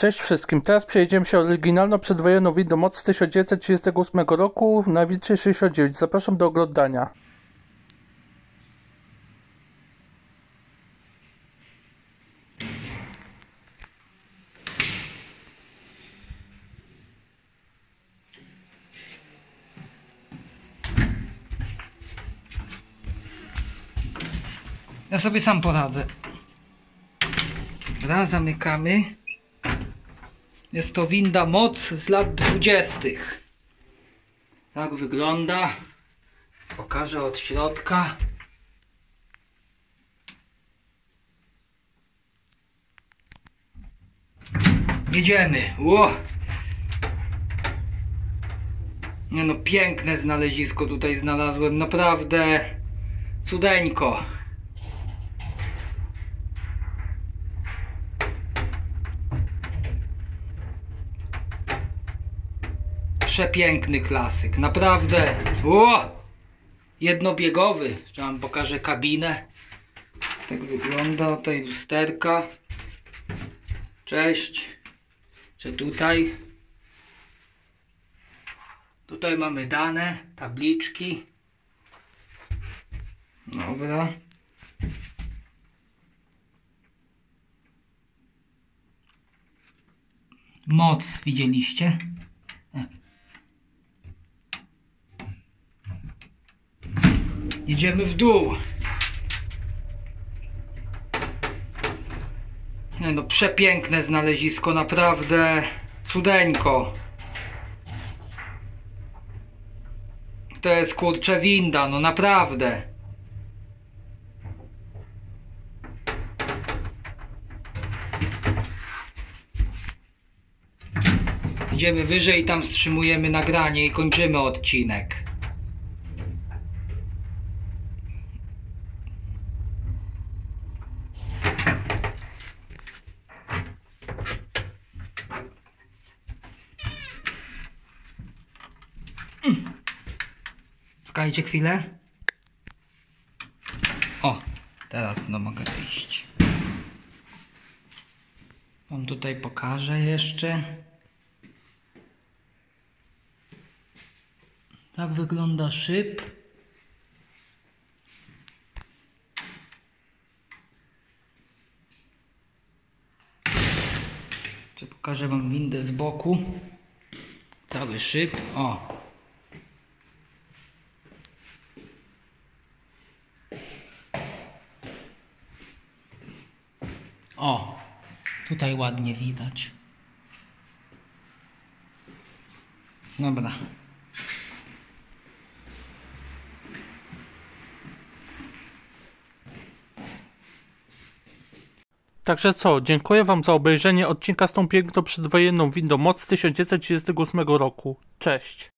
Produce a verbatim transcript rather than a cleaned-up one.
Cześć wszystkim, teraz przejedziemy się oryginalną przedwojenną windą moc z tysiąc dziewięćset trzydziestego ósmego roku na Wilczej sześćdziesiąt dziewięć. Zapraszam do oglądania. Ja sobie sam poradzę. Raz zamykamy. Jest to winda moc z lat dwudziestych. Tak wygląda. Pokażę od środka. Jedziemy. Ło! Nie no, piękne znalezisko tutaj znalazłem. Naprawdę cudeńko. Przepiękny klasyk, naprawdę. O! Jednobiegowy. Jeszcze wam pokażę kabinę. Tak wygląda tutaj lusterka. Cześć. Czy tutaj? Tutaj mamy dane, tabliczki. Dobra. Moc widzieliście? Jedziemy w dół. Nie no, przepiękne znalezisko, naprawdę cudeńko. To jest kurczę winda, no naprawdę. Idziemy wyżej i tam wstrzymujemy nagranie i kończymy odcinek. Czekajcie chwilę. O, teraz no mogę wyjść. Wam tutaj pokażę jeszcze. Tak wygląda szyb. Czy pokażę wam windę z boku. Cały szyb. O. O, tutaj ładnie widać. Dobra. Także co, dziękuję wam za obejrzenie odcinka z tą piękną przedwojenną windą moc z tysiąc dziewięćset trzydziestego ósmego roku. Cześć.